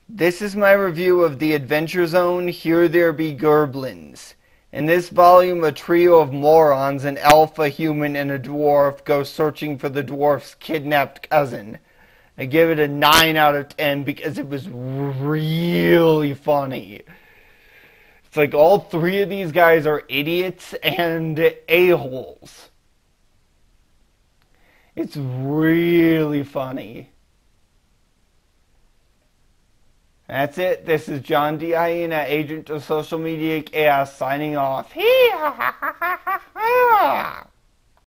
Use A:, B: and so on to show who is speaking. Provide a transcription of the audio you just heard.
A: This is my review of The Adventure Zone, Here There Be Gerblins. In this volume, a trio of morons, an elf, a human, and a dwarf, go searching for the dwarf's kidnapped cousin. I give it a 9 out of 10 because it was really funny. It's like all three of these guys are idiots and a-holes. It's really funny. That's it. This is John D. Hyena, agent of social media chaos, signing off. Hee ha ha ha ha ha.